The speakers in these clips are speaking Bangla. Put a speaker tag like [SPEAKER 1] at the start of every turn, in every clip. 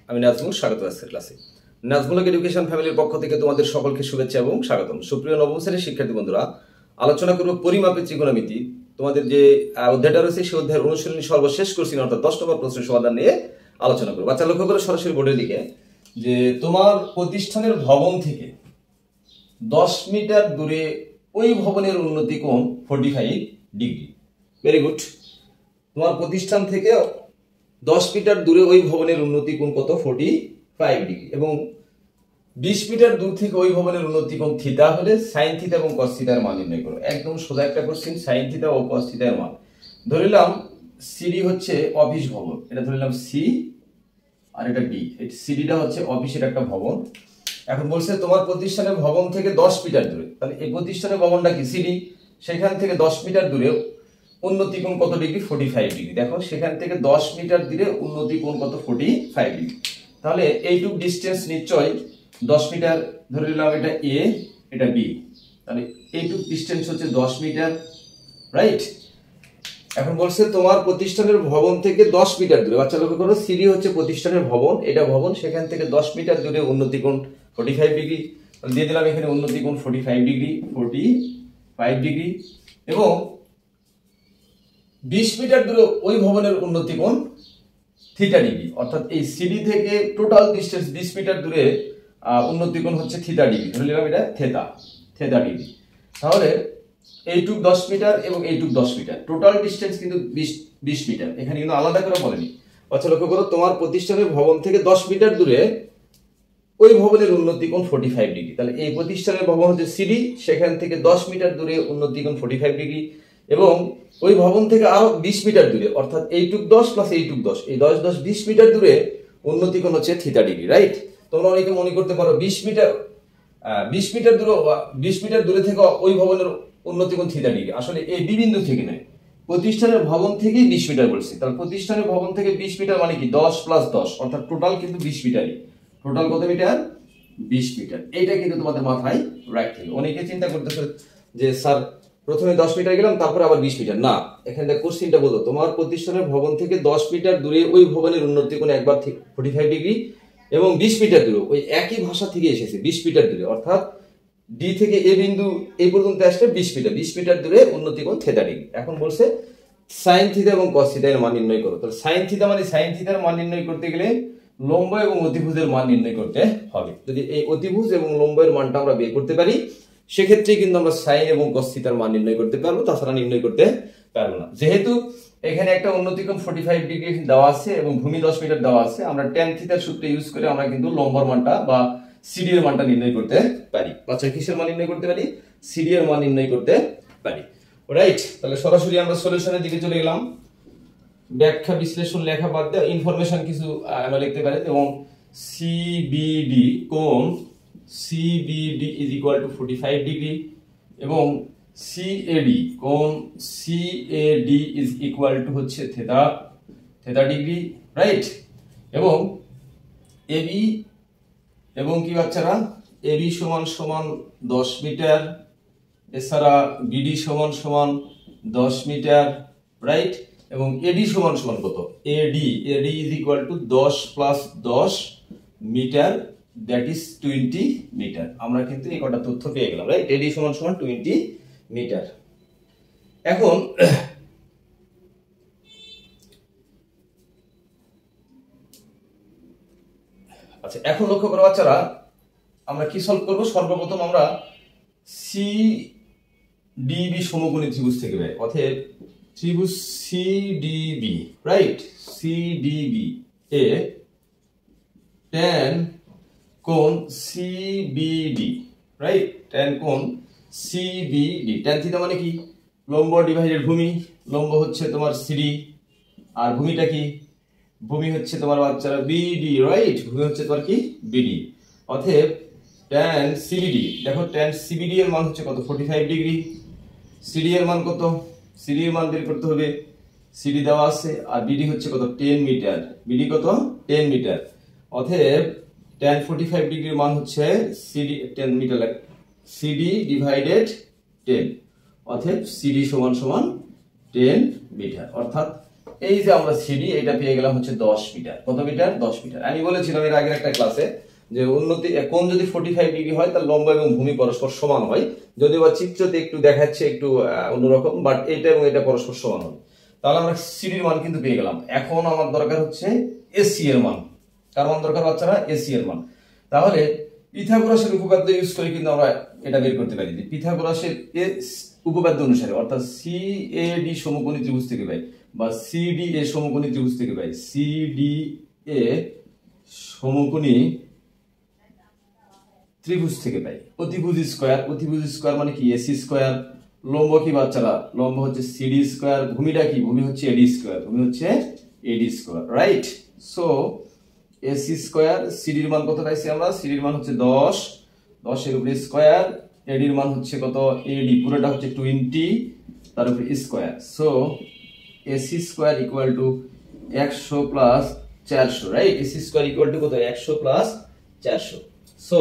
[SPEAKER 1] আমি নাজমুল, স্বাগত আজকের ক্লাসে। নাজমুল এডুকেশন ফ্যামিলির পক্ষ থেকে তোমাদের সকলকে শুভেচ্ছা এবং স্বাগতম। সুপ্রিয় নবম শ্রেণীর শিক্ষার্থী বন্ধুরা, আলোচনা করব পরিমাপের ত্রিকোণমিতি। তোমাদের যে অধ্যায়টা রয়েছে সেই অধ্যায়ের অনুশীলনী সর্বশেষ করছি, অর্থাৎ 10 নম্বর প্রশ্নের সমাধান নিয়ে আলোচনা করবো। আচ্ছা, লক্ষ্য করে সরাসরি বোর্ডের দিকে যে তোমার প্রতিষ্ঠানের ভবন থেকে 10 মিটার দূরে ওই ভবনের উন্নতি কোণ 45 ডিগ্রি। Very good. তোমার প্রতিষ্ঠান থেকে 10 মিটার দূরে ওই ভবনের উন্নতি কোণ কত? 45 ডিগ্রি। এবং 20 মিটার দূর থেকে ওই ভবনের উন্নতি কোণ থিটা হলে সাইন থিটা এবং কস থিটার মান নির্ণয় করো। একদম সোজা একটা কোশ্চেন। সাইন থিটা ও কস থিটার মান ধরিলাম সিডি হচ্ছে অফিস ভবন, এটা ধরিলাম সি আর এটা ডি। সিডিটা হচ্ছে অফিসের একটা ভবন। এখন বলছে তোমার প্রতিষ্ঠানের ভবন থেকে 10 মিটার দূরে, তাহলে এই প্রতিষ্ঠানের ভবনটা কি? সিডি। সেখান থেকে 10 মিটার দূরে উন্নতি কোণ কত ডিগ্রি? 45 ডিগ্রি। দেখো সেখান থেকে 10 মিটার দূরে উন্নতি কোণ কত? 45 ডিগ্রি। তাহলে এইটুক ডিস্টেন্স নিশ্চয় 10 মিটার। ধরে নিলাম এটা এ, এটা বি, তাহলে এইটুক ডিস্টেন্স হচ্ছে 10 মিটার, রাইট? এখন বলছে তোমার প্রতিষ্ঠানের ভবন থেকে 10 মিটার দূরে, বাচ্চা লক্ষ্য করো, সিডি হচ্ছে প্রতিষ্ঠানের ভবন, এটা ভবন, সেখান থেকে 10 মিটার দূরে উন্নতি কোণ 45 ডিগ্রি। দিয়ে দিলাম এখানে উন্নতি কোণ 45 ডিগ্রি, 45 ডিগ্রি। এবং 20 মিটার দূরে ওই ভবনের উন্নতি কোণ থিটা ডিগ্রি। অর্থাৎ এই সিডি থেকে টোটাল ডিস্টেন্স 20 মিটার দূরে উন্নতি কোণ হচ্ছে থিটা ডিগ্রি। ধরে নিলাম এটা থিটা ডিগ্রি। তাহলে এইটুক 10 মিটার এবং এইটুক 10 মিটার, টোটাল ডিস্টেন্স কিন্তু 20 মিটার। এখানে কিন্তু আলাদা করে বলেনি। আচ্ছা, লক্ষ্য করো, তোমার প্রতিষ্ঠানের ভবন থেকে 10 মিটার দূরে ওই ভবনের উন্নতি কোণ 45 ডিগ্রি। তাহলে এই প্রতিষ্ঠানের ভবন হচ্ছে সিডি, সেখান থেকে 10 মিটার দূরে উন্নতি কোণ 45 ডিগ্রি। এবং ওই ভবন থেকে আরো 20 মিটার দূরে, অর্থাৎ এইটুক 10 প্লাস এইটুক 10, এই 10 10 20 মিটার দূরে উন্নতি কোণ হচ্ছে থিটা ডিগ্রি, রাইট? তোমরা অনেকে মনে করতে পারো 20 মিটার দূরে থেকে ওই ভবনের উন্নতি কোণ থিটা ডিগ্রি। আসলে এই বিন্দু থেকে নয়, প্রতিষ্ঠানের ভবন থেকে 20 মিটার বলছি। তাহলে প্রতিষ্ঠানের ভবন থেকে 20 মিটার মানে কি? 10 প্লাস 10, অর্থাৎ টোটাল কিন্তু 20 মিটারই। টোটাল কত মিটার? 20 মিটার। এইটা কিন্তু তোমাদের মাথায় রাখতে হবে। অনেকে চিন্তা করতেছে যে স্যার প্রথমে 10 মিটার গেলাম তারপরে আবার 20 মিটার। না, এখানে কোশ্চেনটা বলো, তোমার প্রতিষ্ঠানের ভবন থেকে 10 মিটার দূরে ওই ভবনের উন্নতি কোণ একবার 45 ডিগ্রি এবং 20 মিটার দূরে, ওই একই ভাষা থেকে এসেছে 20 মিটার দূরে, অর্থাৎ ডি থেকে এ বিন্দু এই পর্যন্ত আসলে 20 মিটার দূরে উন্নতি কোণ থিটা ডিগ্রি। এখন বলছে সাইন থিটা এবং কস থিটা এর মান নির্ণয় করো। তাহলে সাইন থিটা মানে সাইন থিটার মান নির্ণয় করতে গেলে লম্ব এবং অতিভুজের মান নির্ণয় করতে হবে। যদি এই অতিভুজ এবং লম্বের মানটা আমরা বের করতে পারি, সেক্ষেত্রে কিন্তু আমরা সাইন এবং কস থিটার মান নির্ণয় করতে পারবো, তাছাড়া নির্ণয় করতে পারবো না। যেহেতু এখানে একটা উন্নতি কোণ 45 ডিগ্রি দেওয়া আছে এবং ভূমি 10 মিটার দেওয়া আছে, আমরা ট্যান থিটার সূত্র ইউজ করে আমরা কিন্তু লম্বর মানটা বা সিডি এর মানটা নির্ণয় করতে পারি। বাচ্চা কিসের মান নির্ণয় করতে পারি? সিডি এর মান নির্ণয় করতে পারি, রাইট? তাহলে সরাসরি আমরা সলিউশনের দিকে চলে গেলাম। ব্যাখ্যা বিশ্লেষণ লেখা বাদ দিয়ে ইনফরমেশন কিছু আমরা লিখতে পারি। এবং সিবিডি কোণ CBD is equal to 45 degree এবং সিএডি কোণ সিএডি ইজ ইকুয়াল টু হচ্ছে থিটা ডিগ্রি, রাইট? এবং এবি এবং কি বাচ্চারা, এবি সমান সমান 10 মিটার, এছাড়া বিডি সমান সমান 10 মিটার, রাইট? এবং এডি সমান সমান কত? AD is equal to 10 plus 10 metre, that is 20 metre. আমরা কিন্তু এই কটা তথ্য পেয়ে গেলাম, রাইট? এডি সমান সমান 20 মিটার। এখন আচ্ছা, এখন লক্ষ্য করো বাচ্চারা, আমরা কি সলভ করব? সর্বপ্রথম আমরা সিডিবি সমকোণী ত্রিভুজ থেকে বের, অতএব ত্রিভুজ সিডিবি, রাইট? সিডিবি এ ট্যান কোণ সিবিডি, রাইট? ট্যান কোণ সিবিডি। ট্যান থিটা মানে কি? লম্ব ডিভাইডেড ভূমি। লম্ব হচ্ছে তোমার সিডি আর ভূমিটা কি? ভূমি হচ্ছে তোমার বাচ্চারা বিডি, রাইট? ভূমি হচ্ছে তোমার কি? বিডি। অতএব ট্যান সিবিডি, দেখো ট্যান সিবিডি এর মান হচ্ছে কত? 45 ডিগ্রি। সিডি এর মান কত? সিডি এর মান বের করতে হবে। সিডি দেওয়া আছে আর বিডি হচ্ছে কত? 10 মিটার। বিডি কত? 10 মিটার। অতএব ট্যান 45 ডিগ্রির মান হচ্ছে সিডি 10 মিটার, সিডি ডিভাইডেড 10, অতএব সিডি সমান সমান 10 মিটার। অর্থাৎ এই যে আমরা সিডি এটা পেয়ে গেলাম হচ্ছে 10 মিটার। কত মিটার? 10 মিটার। আমি বলেছিলাম এর আগের একটা ক্লাসে যে উন্নতি কোণ যদি 45 ডিগ্রি হয় তার লম্ব এবং ভূমি পরস্পর সমান হয়, যদিও বা চিত্রতে একটু দেখাচ্ছে একটু অন্যরকম, বাট এটা এবং এটা পরস্পর সমান হয়। তাহলে আমরা সিডির মান কিন্তু পেয়ে গেলাম। এখন আমার দরকার হচ্ছে এসি এর মান। কার মান দরকার বাচ্চারা? এসি এর মান। তাহলে পিথাগোরাসের উপপাদ্য ইউজ করে কিন্তু আমরা এটা বের করতে পারি যে পিথাগোরাসের উপপাদ্য অনুসারে, অর্থাৎ সিএডি সমকোণী ত্রিভুজ থেকে পাই বা সিডিএ সমকোণী ত্রিভুজ থেকে পাই, সিডিএ সমকোণী ত্রিভুজ থেকে পাই অতিভুজ স্কয়ার মানে কি? AC square. লম্ব কি বাচ্চারা? লম্ব হচ্ছে সিডি স্কয়ার। ভূমিটা কি? ভূমি হচ্ছে এডি স্কয়ার। ভূমি হচ্ছে AD square, right? So AC square, সিডির মান কত পাইছি আমরা? সিডির মান হচ্ছে 10, 10 এর উপরে স্কয়ার। এডির মান হচ্ছে কত? এডি পুরোটা হচ্ছে 20 তার উপরে square. So AC square equal to 100 plus 400, right? AC square equal to কত? 100 প্লাস 400। সো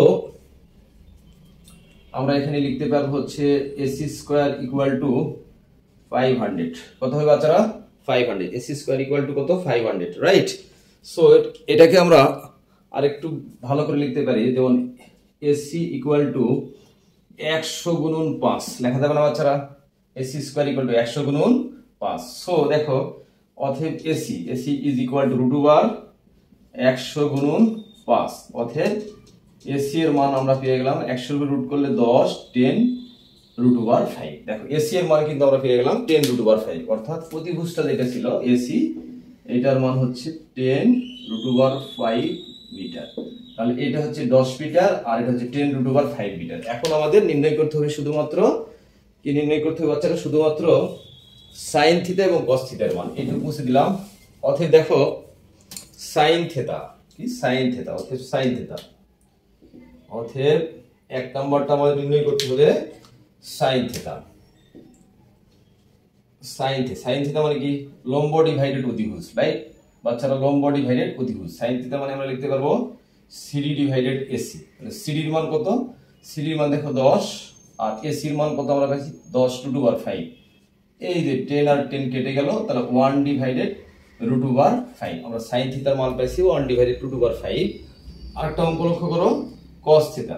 [SPEAKER 1] আমরা এখানে লিখতে পারবো হচ্ছে এসি স্কয়ার ইকুয়াল টু 500। কত হবে বাচ্চারা? 500। এসি স্কয়ার ইকুয়াল টু কত? 500, রাইট? সো এটাকে আমরা আরেকটু ভালো করে লিখতে পারি, যেমন এসি ইকুয়াল টু 100 গুণন 5 লেখা যাবে না বাচ্চারা? এসি স্কয়ার ইকুয়াল টু 100 গুণন 5। সো দেখো, অতএব এসি ইজ ইকুয়াল টু √100 গুণন 5। অতএব এসি এর মান আমরা পেয়ে গেলাম 100 এর রুট করলে 10, 10 √5। দেখো এসি এর মান কিন্তু আমরা পেয়ে গেলাম 10 √5, অর্থাৎ প্রতিভুজটা যেটা ছিল এসি, এটার মান হচ্ছে 10 √5 মিটার। তাহলে এটা হচ্ছে 10 মিটার আর এটা হচ্ছে 10 √5 মিটার। এখন আমাদের নির্ণয় করতে হবে শুধুমাত্র কি নির্ণয় করতে হবে বাচ্চারা? শুধুমাত্র সাইন থিটা এবং কস থিটার মান। এইটুকু মুছে দিলাম। অতএব দেখো সাইন থিটা কি? সাইন থিটা, অতএব সাইন থিটা। অতএব এক নাম্বারটা আমাদের নির্ণয় করতে হবে সাইন থিটা। সাইন থিটা মানে কি? লম্ব ডিভাইডেড অতিভুজ, রাইট বাচ্চারা? লম্ব ডিভাইডেড অতিভুজ। সাইন থিটা মানে আমরা লিখতে পারবো সিডি ডিভাইডেড এসি। সিডির মান কত? সিডির মান দেখো 10 আর এসির মান কত আমরা পাইছি? 10 √5। এই যে 10 আর 10 কেটে গেল, তাহলে 1 ডিভাইডেড √5। আমরা সাইন থিটার মান পাইছি 1 ডিভাইডেড √5। আরেকটা অঙ্ক লক্ষ্য করো, কস থিটা।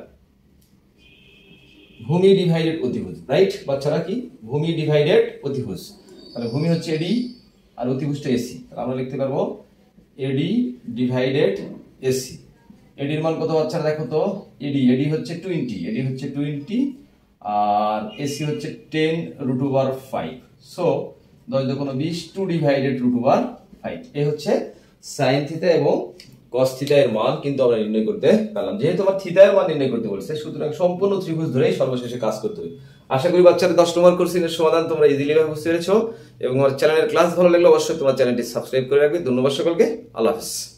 [SPEAKER 1] ভূমি ডিভাইডেড অতিভুজ, রাইট বাচ্চারা? কি? ভূমি ডিভাইডেড অতিভুজ। তাহলে ভূমি হচ্ছে এডি আর অতিভুজটা এসি। তাহলে আমরা লিখতে পারবো এডি ডিভাইডেড এসি। এডির মান কত বাচ্চারা? দেখো তো, এডি হচ্ছে 20 আর এসি হচ্ছে 10 √5। সো 10 দুগুণ 20, 2 ডিভাইডেড √5। এই হচ্ছে সাইন থিটা এবং কস থিটা এর মান কিন্তু আমরা নির্ণয় করতে পারলাম। যেহেতু আমার থিটা এর মান নির্ণয় করতে বলছে, সুতরাং সম্পূর্ণ ত্রিভুজ ধরেই সর্বশেষে কাজ করতে হবে। আশা করি বাচ্চারা 10 নম্বর কোশ্চেনের সমাধান তোমরা ইজিলি ভাবে বুঝতে পেরেছো এবং আমার চ্যানেলের ক্লাস ভালো লাগলে অবশ্যই তোমার চ্যানেলটি সাবস্ক্রাইব করে রাখবে। ধন্যবাদ সকলকে। আল্লাহ হাফেজ।